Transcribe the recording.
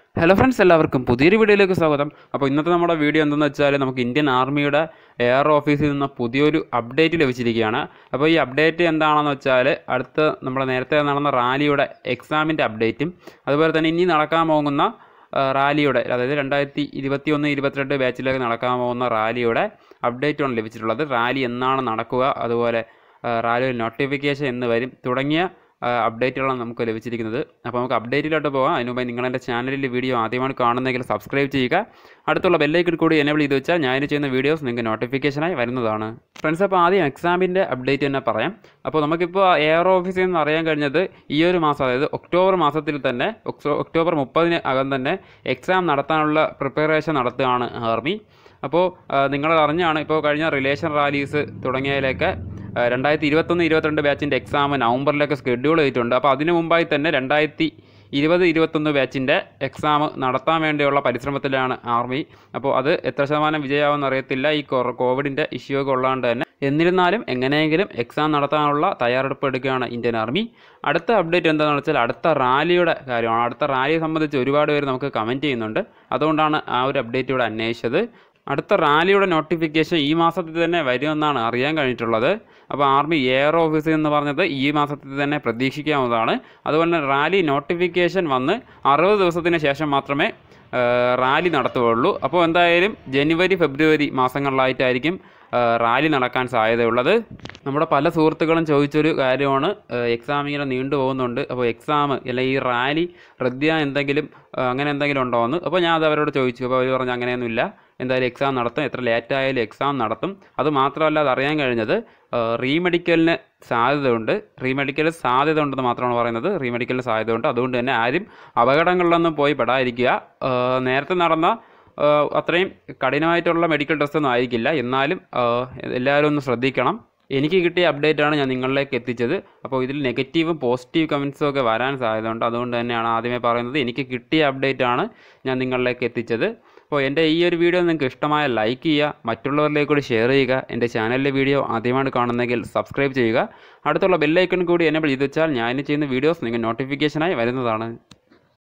Hello friends, എല്ലാവർക്കും പുതിയൊരു വീഡിയോയിലേക്ക് സ്വാഗതം. അപ്പോൾ ഇന്നത്തെ നമ്മുടെ വീഡിയോ എന്തെന്ന് വെച്ചാൽ നമുക്ക് ഇന്ത്യൻ ആർമിയുടെ എയർ ഓഫീസിൽ നിന്ന് പുതിയൊരു അപ്ഡേറ്റ് ലഭിച്ചിരിക്കുകയാണ്. അപ്പോൾ ഈ അപ്ഡേറ്റ് എന്താണെന്ന് വെച്ചാൽ നമ്മുടെ നേരത്തെ നടന്ന റാലിയുടെ എക്സാമിൻ്റെ അപ്ഡേറ്റും അതുപോലെ തന്നെ ഇനി നടക്കാൻ പോകുന്ന റാലിയുടെ, അതായത് 2021-22 ബാച്ചിലേക്ക് നടക്കാൻ പോകുന്ന റാലിയുടെ അപ്ഡേറ്റാണ് ലഭിച്ചിട്ടുള്ളത്. റാലി എന്നാണ് നടക്കുക, അതുപോലെ റാലിയുടെ നോട്ടിഫിക്കേഷൻ എന്ന് വരും തുടങ്ങിയ അപ്ഡേറ്റുകളാണ് നമുക്ക് ലഭിച്ചിരിക്കുന്നത്. അപ്പോൾ നമുക്ക് അപ്ഡേറ്റിലോട്ട് പോകാം. അതിന് മുമ്പ് നിങ്ങളെൻ്റെ ചാനലിൽ വീഡിയോ ആദ്യമാണ് കാണുന്നതെങ്കിൽ സബ്സ്ക്രൈബ് ചെയ്യുക. അടുത്തുള്ള ബെല്ലൈക്കൺ കൂടി എനേബിൾ ചെയ്ത് വെച്ചാൽ ഞാൻ ചെയ്യുന്ന വീഡിയോസ് നിങ്ങൾക്ക് നോട്ടിഫിക്കേഷനായി വരുന്നതാണ്. ഫ്രണ്ട്സ്, അപ്പോൾ ആദ്യം എക്സാമിൻ്റെ അപ്ഡേറ്റ് തന്നെ പറയാം. അപ്പോൾ നമുക്കിപ്പോൾ എയർ ഓഫീസിൽ നിന്ന് അറിയാൻ കഴിഞ്ഞത് ഈ ഒരു മാസം, അതായത് ഒക്ടോബർ മാസത്തിൽ തന്നെ ഒക്ടോബർ 30 അകം തന്നെ എക്സാം നടത്താനുള്ള പ്രിപ്പറേഷൻ നടത്തുകയാണ് ആർമി. അപ്പോൾ നിങ്ങൾ അറിഞ്ഞാണ്, ഇപ്പോൾ കഴിഞ്ഞ റിലേഷൻ റാലീസ് തുടങ്ങിയതിലൊക്കെ 2021-22 ബാച്ചിൻ്റെ എക്സാം നവംബറിലേക്ക് ഷെഡ്യൂൾ ചെയ്തിട്ടുണ്ട്. അപ്പോൾ അതിനു മുമ്പായി തന്നെ 2020-21 ബാച്ചിൻ്റെ എക്സാം നടത്താൻ വേണ്ടിയുള്ള പരിശ്രമത്തിലാണ് ആർമി. അപ്പോൾ അത് എത്ര ശതമാനം വിജയമാവുമെന്ന് അറിയത്തില്ല, ഈ കോവിഡിൻ്റെ ഇഷ്യൂ ഒക്കെ ഉള്ളതുകൊണ്ട് തന്നെ. എന്നിരുന്നാലും എങ്ങനെയെങ്കിലും എക്സാം നടത്താനുള്ള തയ്യാറെടുപ്പ് എടുക്കുകയാണ് ഇന്ത്യൻ ആർമി. അടുത്ത അപ്ഡേറ്റ് എന്താണെന്ന് വെച്ചാൽ അടുത്ത റാലിയുടെ കാര്യമാണ്. അടുത്ത റാലിയെ സംബന്ധിച്ച് ഒരുപാട് പേര് നമുക്ക് കമൻറ്റ് ചെയ്യുന്നുണ്ട്, അതുകൊണ്ടാണ് ആ ഒരു അപ്ഡേറ്റ് ഇവിടെ അന്വേഷിച്ചത്. അടുത്ത റാലിയുടെ നോട്ടിഫിക്കേഷൻ ഈ മാസത്തിൽ തന്നെ വരുമെന്നാണ് അറിയാൻ കഴിഞ്ഞിട്ടുള്ളത്. അപ്പോൾ ആർമി എയർ ഓഫീസിൽ എന്ന് പറഞ്ഞത് ഈ മാസത്തിൽ തന്നെ പ്രതീക്ഷിക്കാവുന്നതാണ്. അതുപോലെ തന്നെ റാലി നോട്ടിഫിക്കേഷൻ വന്ന് 60 ദിവസത്തിന് ശേഷം മാത്രമേ റാലി നടത്തുകയുള്ളൂ. അപ്പോൾ എന്തായാലും ജനുവരി ഫെബ്രുവരി മാസങ്ങളിലായിട്ടായിരിക്കും റാലി നടക്കാൻ സാധ്യതയുള്ളത്. നമ്മുടെ പല സുഹൃത്തുക്കളും ചോദിച്ചൊരു കാര്യമാണ്, എക്സാം ഇങ്ങനെ നീണ്ടു പോകുന്നുണ്ട്, അപ്പോൾ എക്സാം അല്ല ഈ റാലി റദ്ദ് എന്തെങ്കിലും അങ്ങനെ എന്തെങ്കിലും ഉണ്ടോ എന്ന്. അപ്പോൾ ഞാൻ അത് അവരോട് ചോദിച്ചു. അപ്പോൾ അവർ പറഞ്ഞു അങ്ങനെയൊന്നുമില്ല, എന്തായാലും എക്സാം നടത്തും, എത്ര ലേറ്റായാലും എക്സാം നടത്തും. അത് മാത്രമല്ല, അതറിയാൻ കഴിഞ്ഞത് റീമെഡിക്കലിന് സാധ്യതയുണ്ട്. റീമെഡിക്കലിന് സാധ്യത ഉണ്ടെന്ന് മാത്രമാണ് പറയുന്നത്. റീമെഡിക്കലിന് സാധ്യതയുണ്ട്. അതുകൊണ്ട് തന്നെ ആരും അപകടങ്ങളിലൊന്നും പോയി പെടാതിരിക്കുക. നേരത്തെ നടന്ന അത്രയും കഠിനമായിട്ടുള്ള മെഡിക്കൽ ടെസ്റ്റൊന്നും ആയിരിക്കില്ല, എന്നാലും എല്ലാവരും ഒന്ന് ശ്രദ്ധിക്കണം. എനിക്ക് കിട്ടിയ അപ്ഡേറ്റാണ് ഞാൻ നിങ്ങളിലേക്ക് എത്തിച്ചത്. അപ്പോൾ ഇതിൽ നെഗറ്റീവും പോസിറ്റീവ് കമൻസും ഒക്കെ വരാൻ സാധ്യതയുണ്ട്. അതുകൊണ്ട് തന്നെയാണ് ആദ്യമേ പറയുന്നത്, എനിക്ക് കിട്ടിയ അപ്ഡേറ്റാണ് ഞാൻ നിങ്ങളിലേക്ക് എത്തിച്ചത്. അപ്പോൾ എൻ്റെ ഈ ഒരു വീഡിയോ നിങ്ങൾക്ക് ഇഷ്ടമായ ലൈക്ക് ചെയ്യുക, മറ്റുള്ളവരിലേക്ക് കൂടി ഷെയർ ചെയ്യുക. എൻ്റെ ചാനലിലെ വീഡിയോ ആദ്യമാണ് കാണുന്നതെങ്കിൽ സബ്സ്ക്രൈബ് ചെയ്യുക. അടുത്തുള്ള ബെല്ലൈക്കൺ കൂടി എനേബിൾ ചെയ്ത് വെച്ചാൽ ഞാൻ ചെയ്യുന്ന വീഡിയോസ് നിങ്ങൾക്ക് നോട്ടിഫിക്കേഷനായി വരുന്നതാണ്.